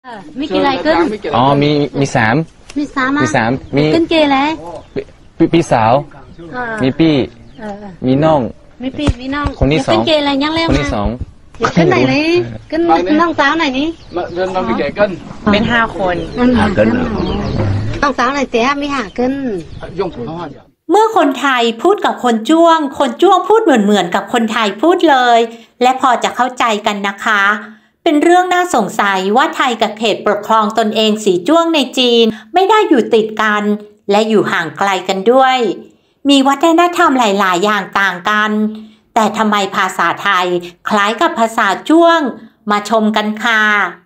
มีกี่ไรขึ้นอ๋อมีสามมีขึ้นเกย์แล้วพี่สาวมีพี่มีน้องมีพี่มีน้องคนที่สองขึ้นเกย์อะไรยังเร็วคนที่สองขึ้นไหนนี่ขึ้นน้องสาวไหนนี่เป็น5 คนน้องสาวไหนเจ๊มีหาขึ้นเมื่อคนไทยพูดกับคนจ้วงพูดเหมือนกับคนไทยพูดเลยและพอจะเข้าใจกันนะคะเป็นเรื่องน่าสงสัยว่าไทยกับเขตปกครองตนเองสีจ้วงในจีนไม่ได้อยู่ติดกันและอยู่ห่างไกลกันด้วยมีวัฒนธรรมหลายๆอย่างต่างกันแต่ทำไมภาษาไทยคล้ายกับภาษาจ้วงมาชมกันค่ะ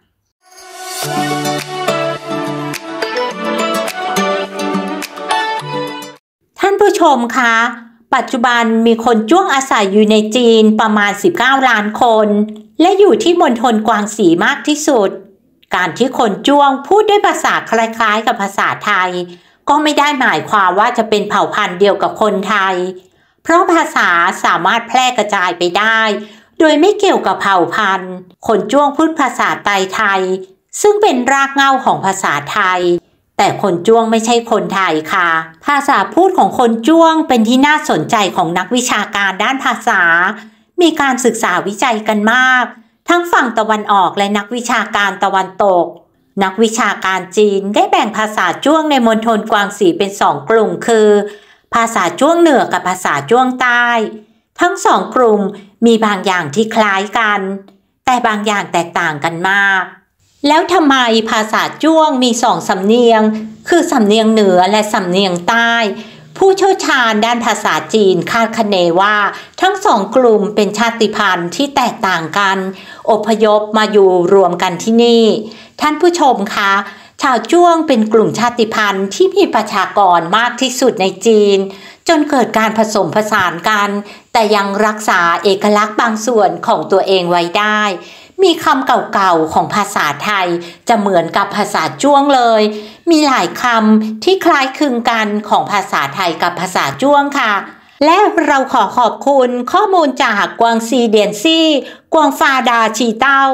ท่านผู้ชมคะปัจจุบันมีคนจ้วงอาศัยอยู่ในจีนประมาณ19 ล้านคนและอยู่ที่มณฑลกวางสีมากที่สุดการที่คนจ้วงพูดด้วยภาษาคล้ายๆกับภาษาไทยก็ไม่ได้หมายความว่าจะเป็นเผ่าพันธุ์เดียวกับคนไทยเพราะภาษาสามารถแพร่กระจายไปได้โดยไม่เกี่ยวกับเผ่าพันธุ์คนจ้วงพูดภาษาไทยซึ่งเป็นรากเหง้าของภาษาไทยแต่คนจ้วงไม่ใช่คนไทยค่ะภาษาพูดของคนจ้วงเป็นที่น่าสนใจของนักวิชาการด้านภาษามีการศึกษาวิจัยกันมากทั้งฝั่งตะวันออกและนักวิชาการตะวันตกนักวิชาการจีนได้แบ่งภาษาจ้วงในมณฑลกวางสีเป็น2 กลุ่มคือภาษาจ้วงเหนือกับภาษาจ้วงใต้ทั้ง2 กลุ่มมีบางอย่างที่คล้ายกันแต่บางอย่างแตกต่างกันมากแล้วทำไมภาษาจ้วงมี2 สำเนียงคือสำเนียงเหนือและสำเนียงใต้ผู้เชี่ยวชาญด้านภาษาจีนคาดคะเนว่าทั้ง2 กลุ่มเป็นชาติพันธุ์ที่แตกต่างกันอพยพมาอยู่รวมกันที่นี่ท่านผู้ชมคะชาวจ้วงเป็นกลุ่มชาติพันธุ์ที่มีประชากรมากที่สุดในจีนจนเกิดการผสมผสานกันแต่ยังรักษาเอกลักษณ์บางส่วนของตัวเองไว้ได้มีคำเก่าๆของภาษาไทยจะเหมือนกับภาษาจ้วงเลยมีหลายคำที่คล้ายคลึงกันของภาษาไทยกับภาษาจ้วงค่ะและเราขอขอบคุณข้อมูลจากกวางซีเดียนซี่กวางฟาดาชีเต้า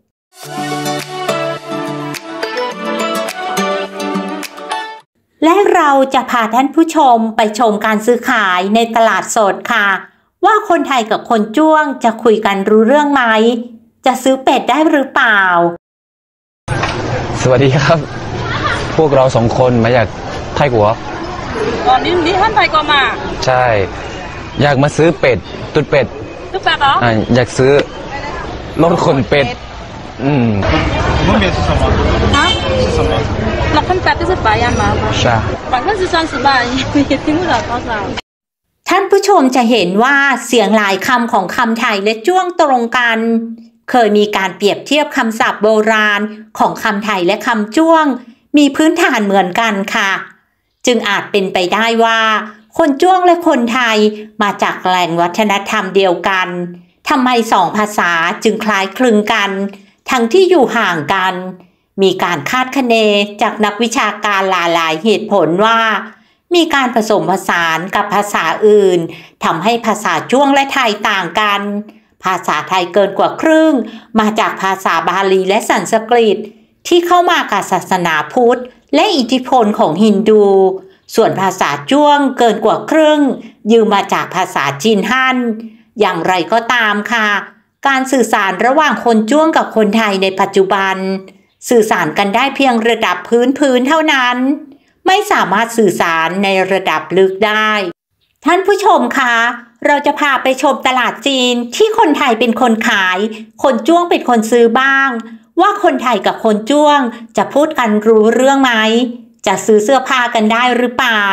และเราจะพาท่านผู้ชมไปชมการซื้อขายในตลาดสดค่ะว่าคนไทยกับคนจ้วงจะคุยกันรู้เรื่องไหมจะซื้อเป็ดได้หรือเปล่าสวัสดีครับพวกเรา2 คนมาจากไทยกัวนี่ท่านไทยก็มาใช่อยากมาซื้อเป็ดตุ๊ดเป็ดเหรออยากซื้อรถขนเป็ด你们是什么？啊？是什么？800就是白羊毛吗？ 是啊。 30%吧，也听不了多少。 ท่านผู้ชมจะเห็นว่าเสียงหลายคำของคำไทยและจ้วงตรงกันเคยมีการเปรียบเทียบคำศัพท์โบราณของคำไทยและคำจ้วงมีพื้นฐานเหมือนกันค่ะจึงอาจเป็นไปได้ว่าคนจ้วงและคนไทยมาจากแหล่งวัฒนธรรมเดียวกันทำไม2 ภาษาจึงคล้ายคลึงกันทั้งที่อยู่ห่างกันมีการคาดคะเนจากนักวิชาการหลายๆเหตุผลว่ามีการผสมผสานกับภาษาอื่นทำให้ภาษาจ้วงและไทยต่างกันภาษาไทยเกินกว่าครึ่งมาจากภาษาบาลีและสันสกฤตที่เข้ามากับศาสนาพุทธและอิทธิพลของฮินดูส่วนภาษาจ้วงเกินกว่าครึ่งยืมมาจากภาษาจีนฮั่นอย่างไรก็ตามค่ะการสื่อสารระหว่างคนจ้วงกับคนไทยในปัจจุบันสื่อสารกันได้เพียงระดับพื้นเท่านั้นไม่สามารถสื่อสารในระดับลึกได้ท่านผู้ชมคะเราจะพาไปชมตลาดจีนที่คนไทยเป็นคนขายคนจ้วงเป็นคนซื้อบ้างว่าคนไทยกับคนจ้วงจะพูดกันรู้เรื่องไหมจะซื้อเสื้อผ้ากันได้หรือเปล่า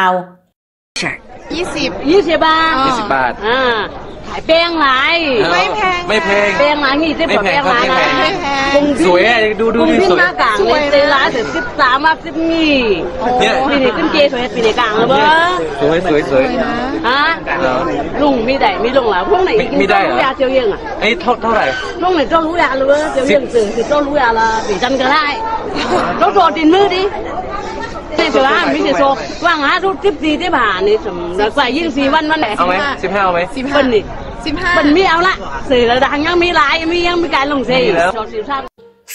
20 บาท 20 บาทขายแป้งไรไม่แพงแป้งร้านนี่ที่บอกแป้งร้านนะสวยอ่ะดูสวยมากกลางเลยเจร้านถึง13มา10นี่ปีนี้ขึ้นเจสวยปีนี้กลางแล้วเบ้อสวยฮะลุงมีได้มีลงแล้วพวกไหนมีได้เหรอเจียวเยี่ยงอ่ะไอ้เท่าไหร่พวกไหนเจ้ารู้ยาเลยเบ้อเจียวเยี่ยงสื่อเจ้ารู้ยาละปีจันก็ได้เราโดดดินมือดิไม่ใช่ว่าไม่ใช่โซ่ว่างหาทุก14ที่ผ่านนี่สมใส่24 วันไหนเอาไหม15เอาไหม 15นี่15มันไม่เอาละสื่อระดับยังมีหลายยังมีการลงเสีย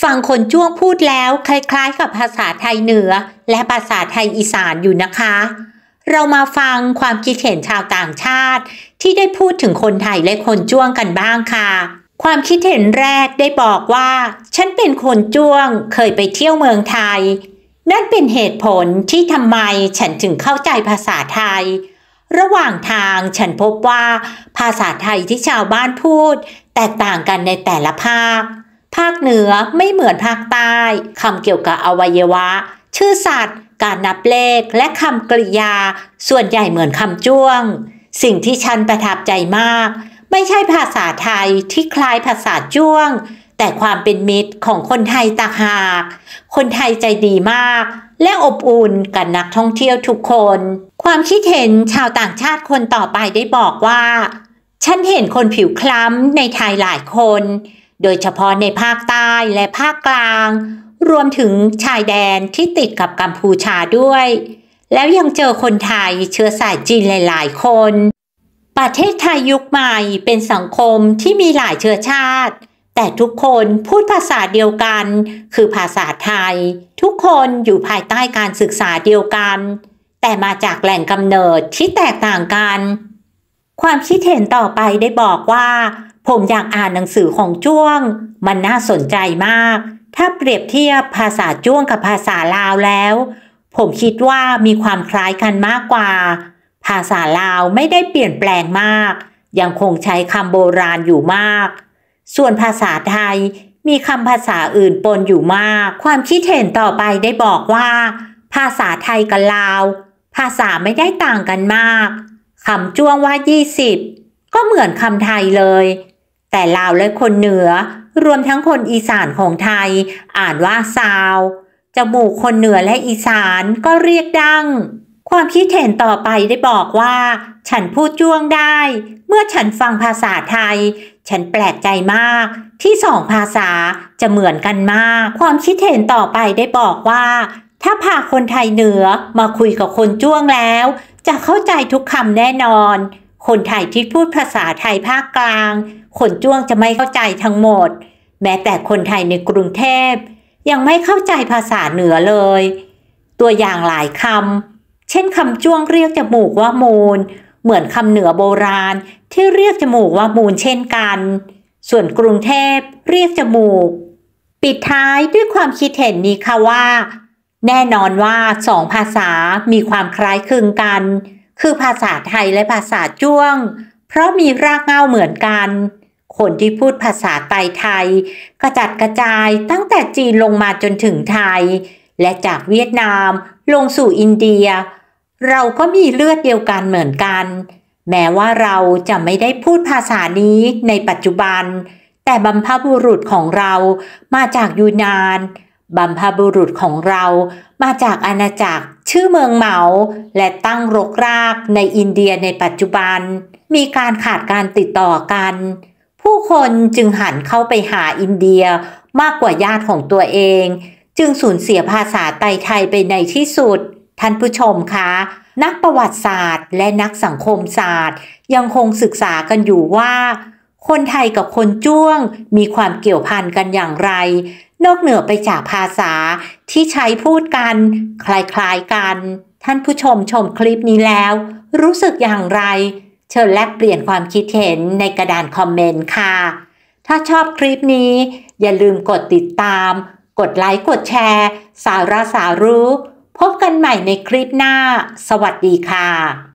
ฟังคนจ้วงพูดแล้วคล้ายๆกับภาษาไทยเหนือและภาษาไทยอีสานอยู่นะคะ เรามาฟังความคิดเห็นชาวต่างชาติที่ได้พูดถึงคนไทยและคนจ้วงกันบ้างค่ะความคิดเห็นแรกได้บอกว่าฉันเป็นคนจ้วงเคยไปเที่ยวเมืองไทยนั่นเป็นเหตุผลที่ทำไมฉันถึงเข้าใจภาษาไทยระหว่างทางฉันพบว่าภาษาไทยที่ชาวบ้านพูดแตกต่างกันในแต่ละภาคเหนือไม่เหมือนภาคใต้คำเกี่ยวกับอวัยวะชื่อสัตว์การนับเลขและคำกริยาส่วนใหญ่เหมือนคำจ้วงสิ่งที่ฉันประทับใจมากไม่ใช่ภาษาไทยที่คล้ายภาษาจ้วงแต่ความเป็นมิตรของคนไทยต่างหากคนไทยใจดีมากและอบอุ่นกับนักท่องเที่ยวทุกคนความคิดเห็นชาวต่างชาติคนต่อไปได้บอกว่าฉันเห็นคนผิวคล้ำในไทยหลายคนโดยเฉพาะในภาคใต้และภาคกลางรวมถึงชายแดนที่ติดกับกัมพูชาด้วยแล้วยังเจอคนไทยเชื้อสายจีนหลายๆคนประเทศไทยยุคใหม่เป็นสังคมที่มีหลายเชื้อชาติแต่ทุกคนพูดภาษาเดียวกันคือภาษาไทยทุกคนอยู่ภายใต้การศึกษาเดียวกันแต่มาจากแหล่งกำเนิดที่แตกต่างกันความคิดเห็นต่อไปได้บอกว่าผมอยากอ่านหนังสือของจ้วงมันน่าสนใจมากถ้าเปรียบเทียบภาษาจ้วงกับภาษาลาวแล้วผมคิดว่ามีความคล้ายกันมากกว่าภาษาลาวไม่ได้เปลี่ยนแปลงมากยังคงใช้คำโบราณอยู่มากส่วนภาษาไทยมีคำภาษาอื่นปนอยู่มากความคิดเห็นต่อไปได้บอกว่าภาษาไทยกับลาวภาษาไม่ได้ต่างกันมากคำจ้วงว่า20ก็เหมือนคำไทยเลยแต่ลาวและคนเหนือรวมทั้งคนอีสานของไทยอ่านว่าซาวจมูกคนเหนือและอีสานก็เรียกดังความคิดเห็นต่อไปได้บอกว่าฉันพูดจ้วงได้เมื่อฉันฟังภาษาไทยฉันแปลกใจมากที่สองภาษาจะเหมือนกันมากความคิดเห็นต่อไปได้บอกว่าถ้าพาคนไทยเหนือมาคุยกับคนจ้วงแล้วจะเข้าใจทุกคำแน่นอนคนไทยที่พูดภาษาไทยภาคกลางคนจ้วงจะไม่เข้าใจทั้งหมดแม้แต่คนไทยในกรุงเทพยังไม่เข้าใจภาษาเหนือเลยตัวอย่างหลายคำเช่นคำจ้วงเรียกจมูกว่ามูลเหมือนคำเหนือโบราณที่เรียกจมูกว่ามูลเช่นกันส่วนกรุงเทพเรียกจมูกปิดท้ายด้วยความคิดเห็นนี้ค่ะว่าแน่นอนว่าสองภาษามีความคล้ายคลึงกันคือภาษาไทยและภาษาจ้วงเพราะมีรากเหง้าเหมือนกันคนที่พูดภาษาไทยกระจัดกระจายตั้งแต่จีนลงมาจนถึงไทยและจากเวียดนามลงสู่อินเดียเราก็มีเลือดเดียวกันเหมือนกันแม้ว่าเราจะไม่ได้พูดภาษานี้ในปัจจุบันแต่บรรพบุรุษของเรามาจากยูนานบรรพบุรุษของเรามาจากอาณาจักรชื่อเมืองเหมาและตั้งรกรากในอินเดียในปัจจุบันมีการขาดการติดต่อกันผู้คนจึงหันเข้าไปหาอินเดียมากกว่าญาติของตัวเองจึงสูญเสียภาษาไทยไปในที่สุดท่านผู้ชมคะนักประวัติศาสตร์และนักสังคมศาสตร์ยังคงศึกษากันอยู่ว่าคนไทยกับคนจ้วงมีความเกี่ยวพันกันอย่างไรนอกเหนือไปจากภาษาที่ใช้พูดกันคล้ายๆกันท่านผู้ชมชมคลิปนี้แล้วรู้สึกอย่างไรเชิญแลกเปลี่ยนความคิดเห็นในกระดานคอมเมนต์ค่ะถ้าชอบคลิปนี้อย่าลืมกดติดตามกดไลค์กดแชร์สาระสารู้พบกันใหม่ในคลิปหน้าสวัสดีค่ะ